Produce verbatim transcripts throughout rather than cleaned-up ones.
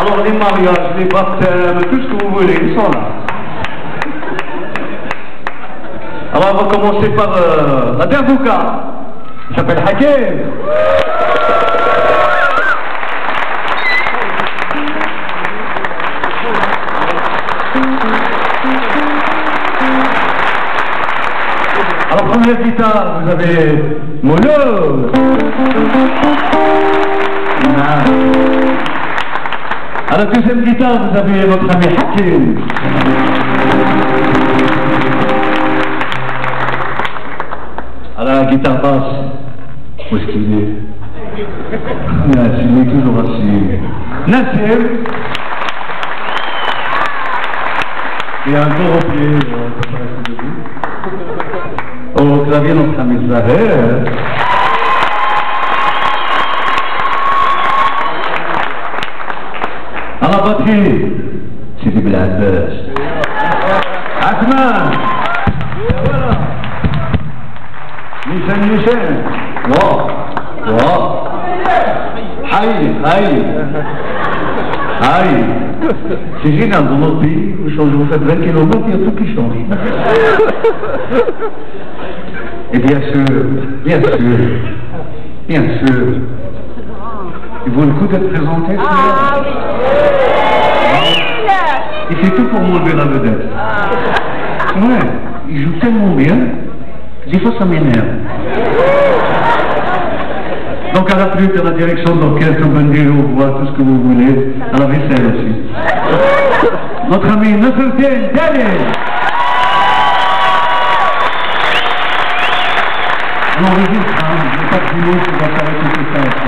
Alors les mariages, les baptêmes, tout ce que vous voulez, ils sont là. Alors on va commencer par euh, la Derbouka. Il s'appelle Hakim. À la première guitare, vous avez Molo. À la deuxième guitare, vous avez votre ami Hakim. À la guitare basse, où est-ce qu'il est? Nassim, il est toujours assis. Nassim. Et un gros replié, on peut pas rester debout. Au clavier, notre ami Zahir. À la batterie, Sidi Beladas. Asman. Voilà. Michel Michel. Wow. Wow. Aïe, aïe. Aïe. C'est génial, dans notre pays, vous changez, vous faites vingt kilomètres, il y a tout qui change. Et bien sûr, bien sûr, bien sûr, il vaut le coup d'être présenté. Ah oui. Il fait tout pour m'enlever la vedette. Ouais, il joue tellement bien, des fois ça m'énerve. Donc à la flûte, à la direction d'orchestre, au bandit, au voix, tout ce que vous voulez, à la vaisselle aussi. Notre ami Nasruddin Jalil. On enregistre, hein, il n'y a pas de boulot qui va s'arrêter tout ça aussi.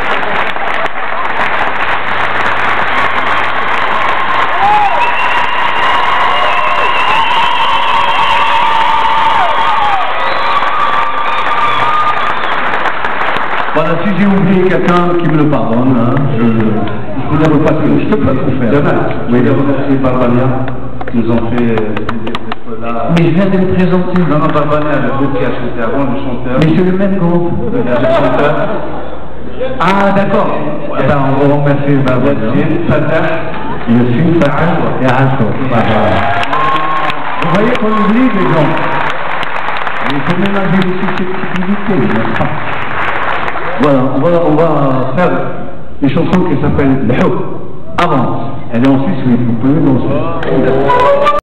Voilà, si j'ai oublié quelqu'un qui me le pardonne, hein, je ne peux pas tout, je peux pas tout faire. Demain, oui, les remercier Barbania, qui nous ont fait d'être là. Mais je viens de me présenter. Non, non, Barbania, le groupe qui a chanté avant, le chanteur. Mais c'est le même groupe. Le chanteur. Ah, d'accord. Eh ben, on va remercier Barbania. Fatah. Le film Fatah et Alto. Vous voyez qu'on oublie les gens. Il faut ménager les susceptibilités, n'est-ce pas? Voilà, on va, on va faire une chanson qui s'appelle Le Houk. Avance. Elle est en Suisse, mais vous pouvez danser.